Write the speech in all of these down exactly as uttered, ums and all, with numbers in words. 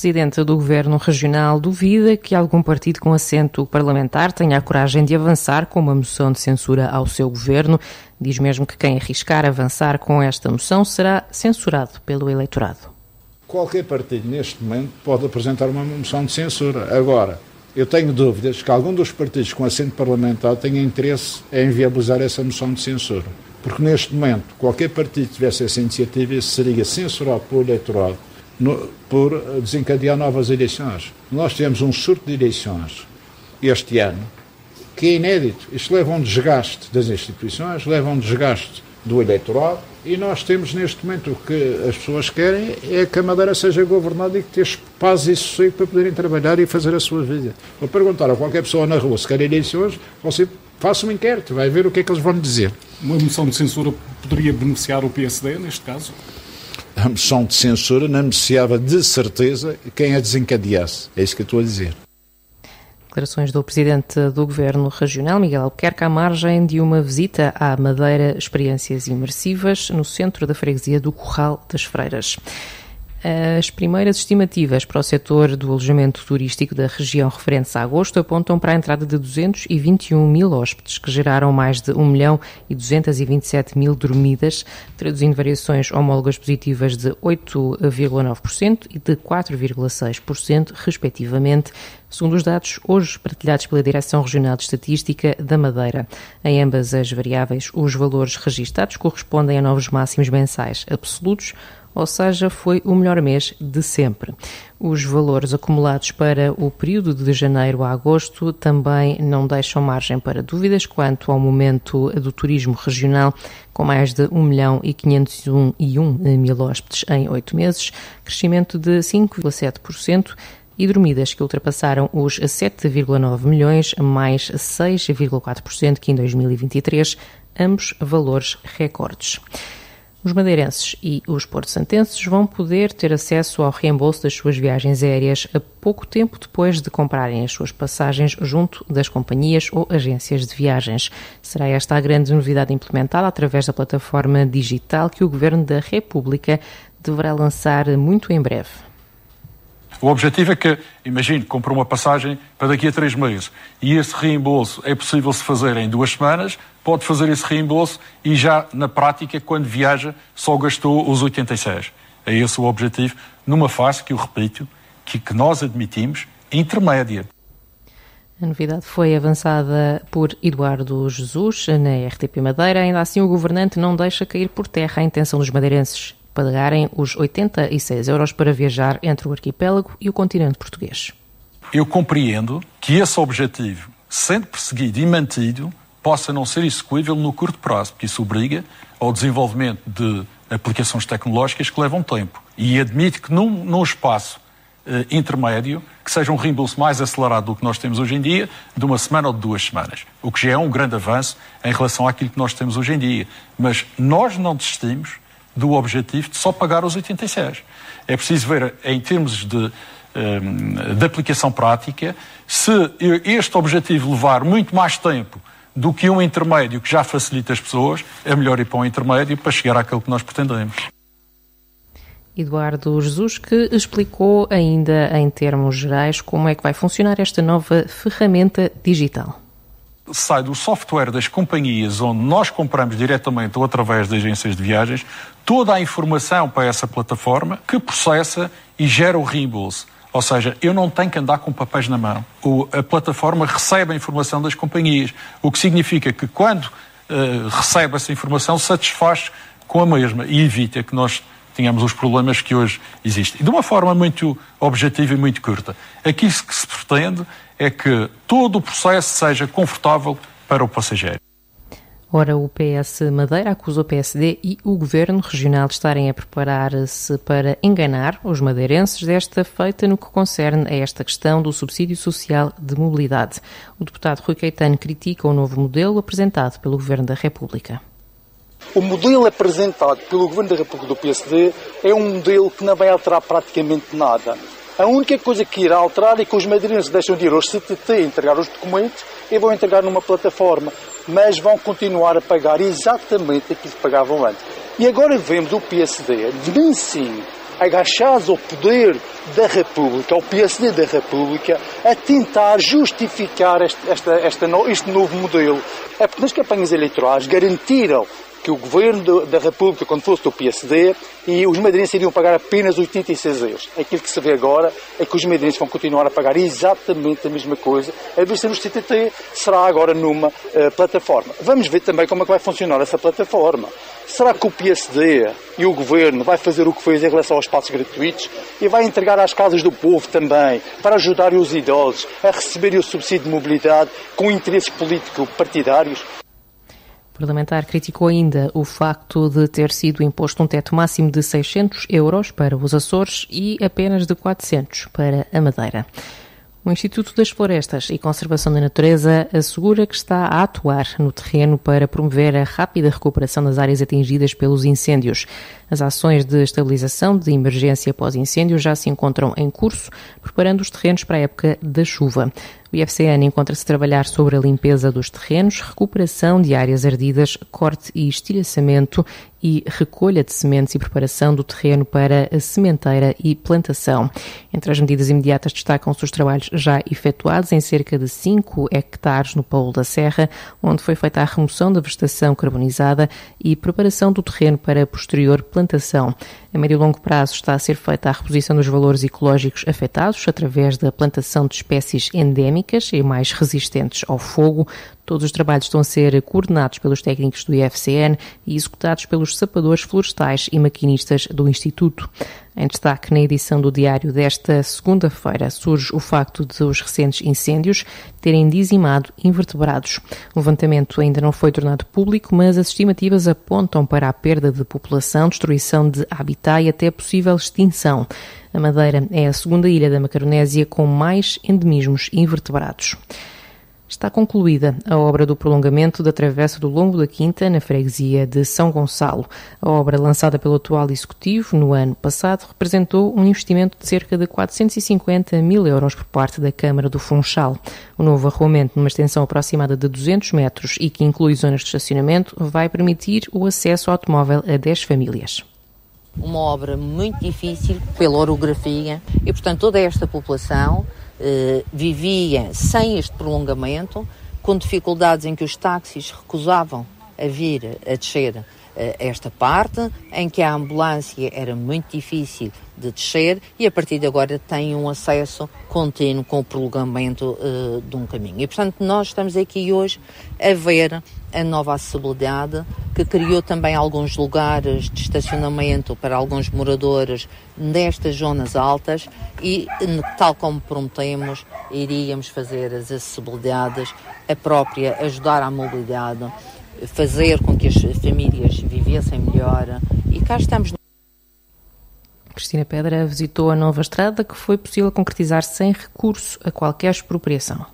presidente do Governo Regional duvida que algum partido com assento parlamentar tenha a coragem de avançar com uma moção de censura ao seu governo. Diz mesmo que quem arriscar avançar com esta moção será censurado pelo eleitorado. Qualquer partido, neste momento, pode apresentar uma moção de censura. Agora, eu tenho dúvidas que algum dos partidos com assento parlamentar tenha interesse em viabilizar essa moção de censura. Porque, neste momento, qualquer partido que tivesse essa iniciativa seria censurado pelo eleitorado no, por desencadear novas eleições. Nós tivemos um surto de eleições este ano, que é inédito. Isto leva a um desgaste das instituições, leva a um desgaste do eleitorado, e nós temos neste momento o que as pessoas querem é que a Madeira seja governada e que tenha paz e sossego para poderem trabalhar e fazer a sua vida. Vou perguntar a qualquer pessoa na rua se quer eleições, você faça um inquérito, vai ver o que é que eles vão dizer. Uma moção de censura poderia beneficiar o P S D neste caso? A moção de censura não beneficiava de certeza quem a desencadeasse. É isso que eu estou a dizer. Declarações do presidente do Governo Regional, Miguel Albuquerque, à margem de uma visita à Madeira Experiências Imersivas, no centro da freguesia do Curral das Freiras. As primeiras estimativas para o setor do alojamento turístico da região referentes a agosto apontam para a entrada de duzentos e vinte e um mil hóspedes, que geraram mais de um milhão e duzentos e vinte e sete mil dormidas, traduzindo variações homólogas positivas de oito vírgula nove por cento e de quatro vírgula seis por cento, respectivamente, segundo os dados hoje partilhados pela Direção Regional de Estatística da Madeira. Em ambas as variáveis, os valores registados correspondem a novos máximos mensais absolutos, ou seja, foi o melhor mês de sempre. Os valores acumulados para o período de janeiro a agosto também não deixam margem para dúvidas quanto ao momento do turismo regional, com mais de um milhão e quinhentos e um mil hóspedes em oito meses, crescimento de cinco vírgula sete por cento, e dormidas que ultrapassaram os sete vírgula nove milhões, mais seis vírgula quatro por cento que em dois mil e vinte e três, ambos valores recordes. Os madeirenses e os porto-santenses vão poder ter acesso ao reembolso das suas viagens aéreas a pouco tempo depois de comprarem as suas passagens junto das companhias ou agências de viagens. Será esta a grande novidade implementada através da plataforma digital que o Governo da República deverá lançar muito em breve. O objetivo é que, imagine, comprou uma passagem para daqui a três meses e esse reembolso é possível se fazer em duas semanas, pode fazer esse reembolso e já, na prática, quando viaja, só gastou os oitenta e seis. É esse o objetivo, numa fase que, eu repito, que, que nós admitimos intermédia. A novidade foi avançada por Eduardo Jesus na R T P Madeira. Ainda assim, o governante não deixa cair por terra a intenção dos madeirenses pagarem os oitenta e seis euros para viajar entre o arquipélago e o continente português. Eu compreendo que esse objetivo, sendo perseguido e mantido, possa não ser execuível no curto prazo, porque isso obriga ao desenvolvimento de aplicações tecnológicas que levam tempo. E admito que num, num espaço eh, intermédio, que seja um reembolso mais acelerado do que nós temos hoje em dia, de uma semana ou de duas semanas. O que já é um grande avanço em relação àquilo que nós temos hoje em dia. Mas nós não desistimos do objetivo de só pagar os oitenta e seis. É preciso ver, em termos de, de aplicação prática, se este objetivo levar muito mais tempo do que um intermédio que já facilita as pessoas, é melhor ir para um intermédio para chegar àquilo que nós pretendemos. Eduardo Jesus, que explicou ainda em termos gerais como é que vai funcionar esta nova ferramenta digital. Sai do software das companhias onde nós compramos diretamente ou através de agências de viagens toda a informação para essa plataforma que processa e gera o reembolso. Ou seja, eu não tenho que andar com papéis na mão. O, a plataforma recebe a informação das companhias, o que significa que quando uh, recebe essa informação satisfaz com a mesma e evita que nós tenhamos os problemas que hoje existem. E de uma forma muito objetiva e muito curta. Aquilo que se pretende é que todo o processo seja confortável para o passageiro. Ora, o P S Madeira acusa o P S D e o Governo Regional de estarem a preparar-se para enganar os madeirenses desta feita no que concerne a esta questão do subsídio social de mobilidade. O deputado Rui Caetano critica o novo modelo apresentado pelo Governo da República. O modelo apresentado pelo Governo da República do P S D é um modelo que não vai alterar praticamente nada. A única coisa que irá alterar é que os madeirenses deixam de ir aos C T T entregar os documentos e vão entregar numa plataforma, mas vão continuar a pagar exatamente aquilo que pagavam antes. E agora vemos o P S D de mansinho agachados ao poder da República, ao P S D da República, a tentar justificar este, esta, esta, este novo modelo. É porque nas campanhas eleitorais garantiram que o governo da República, quando fosse do P S D, e os madeirenses iriam pagar apenas oitenta e seis euros. Aquilo que se vê agora é que os madeirenses vão continuar a pagar exatamente a mesma coisa, a ver se o C T T será agora numa uh, plataforma. Vamos ver também como é que vai funcionar essa plataforma. Será que o P S D e o governo vai fazer o que fez em relação aos espaços gratuitos e vai entregar às casas do povo também, para ajudar os idosos a receberem o subsídio de mobilidade com interesses político-partidários? O parlamentar criticou ainda o facto de ter sido imposto um teto máximo de seiscentos euros para os Açores e apenas de quatrocentos para a Madeira. O Instituto das Florestas e Conservação da Natureza assegura que está a atuar no terreno para promover a rápida recuperação das áreas atingidas pelos incêndios. As ações de estabilização de emergência pós-incêndio já se encontram em curso, preparando os terrenos para a época da chuva. O I F C N encontra-se a trabalhar sobre a limpeza dos terrenos, recuperação de áreas ardidas, corte e estilhaçamento e recolha de sementes e preparação do terreno para a sementeira e plantação. Entre as medidas imediatas destacam-se os trabalhos já efetuados em cerca de cinco hectares no Paulo da Serra, onde foi feita a remoção da vegetação carbonizada e preparação do terreno para a posterior plantação. A médio e longo prazo está a ser feita a reposição dos valores ecológicos afetados através da plantação de espécies endémicas e mais resistentes ao fogo. Todos os trabalhos estão a ser coordenados pelos técnicos do I F C N e executados pelos sapadores florestais e maquinistas do Instituto. Em destaque na edição do Diário desta segunda-feira surge o facto de os recentes incêndios terem dizimado invertebrados. O levantamento ainda não foi tornado público, mas as estimativas apontam para a perda de população, destruição de habitat e até possível extinção. A Madeira é a segunda ilha da Macaronésia com mais endemismos invertebrados. Está concluída a obra do prolongamento da Travessa do Longo da Quinta, na freguesia de São Gonçalo. A obra, lançada pelo atual Executivo no ano passado, representou um investimento de cerca de quatrocentos e cinquenta mil euros por parte da Câmara do Funchal. O novo arruamento, numa extensão aproximada de duzentos metros e que inclui zonas de estacionamento, vai permitir o acesso ao automóvel a dez famílias. Uma obra muito difícil pela orografia e, portanto, toda esta população eh, vivia sem este prolongamento, com dificuldades em que os táxis recusavam a vir a descer eh, esta parte, em que a ambulância era muito difícil de descer e a partir de agora tem um acesso contínuo com o prolongamento uh, de um caminho. E, portanto, nós estamos aqui hoje a ver a nova acessibilidade, que criou também alguns lugares de estacionamento para alguns moradores nestas zonas altas e, tal como prometemos, iríamos fazer as acessibilidades, a própria ajudar à mobilidade, fazer com que as famílias vivessem melhor e cá estamos. Cristina Pedra visitou a nova estrada, que foi possível concretizar sem recurso a qualquer expropriação.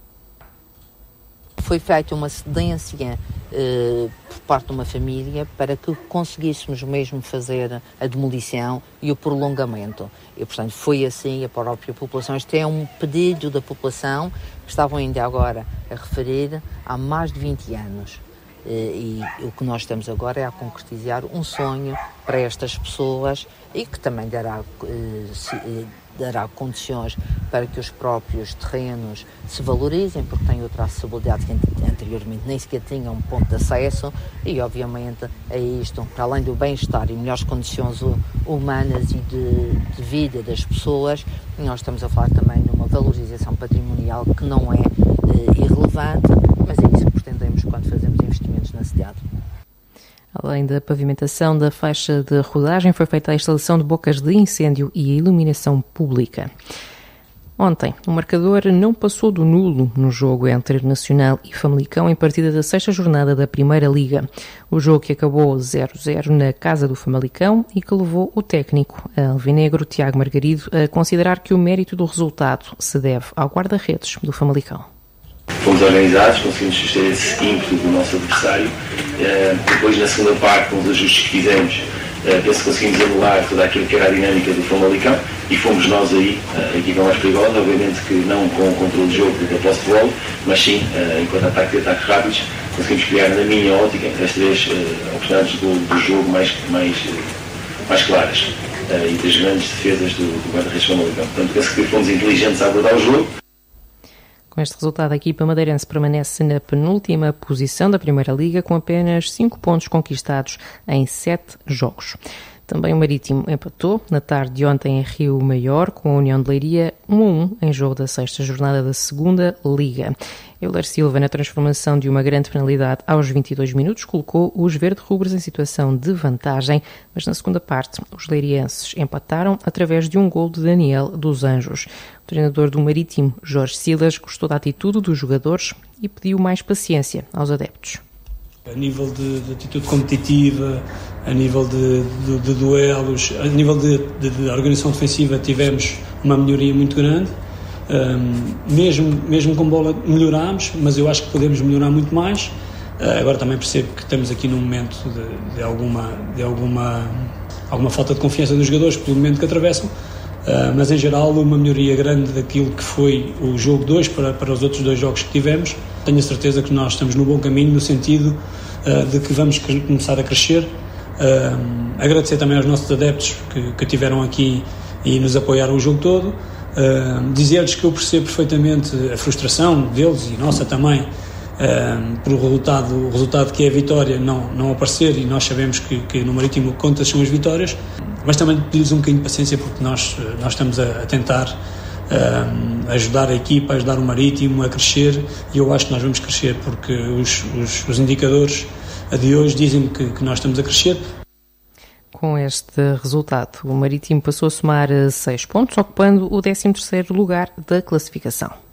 Foi feita uma cedência eh, por parte de uma família para que conseguíssemos mesmo fazer a demolição e o prolongamento. E, portanto, foi assim a própria população. Este é um pedido da população que estavam ainda agora a referir há mais de vinte anos. E o que nós estamos agora é a concretizar um sonho para estas pessoas e que também dará, dará condições para que os próprios terrenos se valorizem, porque têm outra acessibilidade que anteriormente nem sequer tinham um ponto de acesso e, obviamente, a isto, para além do bem-estar e melhores condições humanas e de, de vida das pessoas, nós estamos a falar também de uma valorização patrimonial que não é eh, irrelevante, mas é isso que pretendemos quando fazemos investimentos na cidade. Além da pavimentação da faixa de rodagem, foi feita a instalação de bocas de incêndio e a iluminação pública. Ontem, o marcador não passou do nulo no jogo entre Nacional e Famalicão em partida da sexta jornada da Primeira Liga. O jogo que acabou zero a zero na casa do Famalicão e que levou o técnico alvinegro Tiago Margarido a considerar que o mérito do resultado se deve ao guarda-redes do Famalicão. Fomos organizados, conseguimos suster esse ímpeto do nosso adversário. Depois, na segunda parte, com os ajustes que fizemos, penso que conseguimos anular toda aquilo que era a dinâmica do Famalicão e fomos nós aí a equipa mais perigosa, obviamente que não com o controle de jogo da posse de bola, mas sim, enquanto ataque e ataques rápidos, conseguimos criar, na minha ótica, as três oportunidades do, do jogo mais, mais, mais claras. e das grandes defesas do, do guarda-redes Famalicão. Portanto, penso que fomos inteligentes a abordar o jogo. Com este resultado, a equipa madeirense permanece na penúltima posição da Primeira Liga, com apenas cinco pontos conquistados em sete jogos. Também o Marítimo empatou na tarde de ontem em Rio Maior com a União de Leiria um a um em jogo da sexta jornada da Segunda Liga. Euler Silva, na transformação de uma grande penalidade aos vinte e dois minutos, colocou os verde-rubros em situação de vantagem, mas na segunda parte os leirienses empataram através de um gol de Daniel dos Anjos. O treinador do Marítimo, Jorge Silas, gostou da atitude dos jogadores e pediu mais paciência aos adeptos. A nível de, de atitude competitiva, a nível de, de, de duelos, a nível de, de, de organização defensiva tivemos uma melhoria muito grande. Um, mesmo, mesmo com bola melhorámos, mas eu acho que podemos melhorar muito mais. Uh, agora também percebo que estamos aqui num momento de, de, alguma, de alguma, alguma falta de confiança dos jogadores pelo momento que atravessam, uh, mas em geral uma melhoria grande daquilo que foi o jogo dois para, para os outros dois jogos que tivemos. Tenho a certeza que nós estamos no bom caminho, no sentido uh, de que vamos começar a crescer. Uh, agradecer também aos nossos adeptos que, que estiveram aqui e nos apoiaram o jogo todo. Uh, dizer-lhes que eu percebo perfeitamente a frustração deles e nossa também uh, por o resultado, o resultado que é a vitória não, não aparecer, e nós sabemos que, que no Marítimo contas são as vitórias, mas também pedir-lhes um bocadinho de paciência, porque nós, nós estamos a, a tentar uh, ajudar a equipa, ajudar o Marítimo a crescer, e eu acho que nós vamos crescer porque os, os, os indicadores de hoje dizem que, que nós estamos a crescer. Com este resultado, o Marítimo passou a somar seis pontos, ocupando o décimo terceiro lugar da classificação.